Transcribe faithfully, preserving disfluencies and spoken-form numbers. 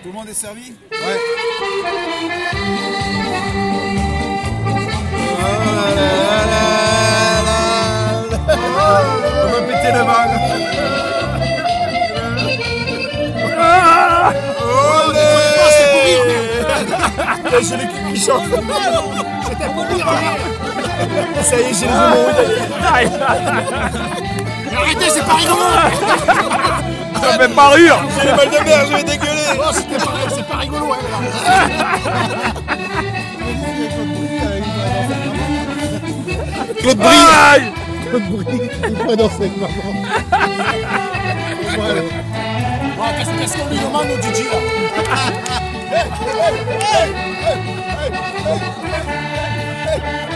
Tout le monde est servi? Ouais. On va péter le bal. C'est pour rire, j'ai le cul qui chante. c'était pour rire. Ça y est, j'ai les hémorroïdes. Arrêtez, c'est pas rigolo. Ça me fait pas rire. J'ai le mal de mer, je vais dégueuler. Oh, c'était pas, c'est pas rigolo. Ouais, Claude Brie. Aïe. Claude Brie, il pourrait danser avec maman. Voilà. Oh, qu'est-ce qu'est-ce qu'on lui demande au D J là? Hey, hey, hey, hey, hey, hey, hey.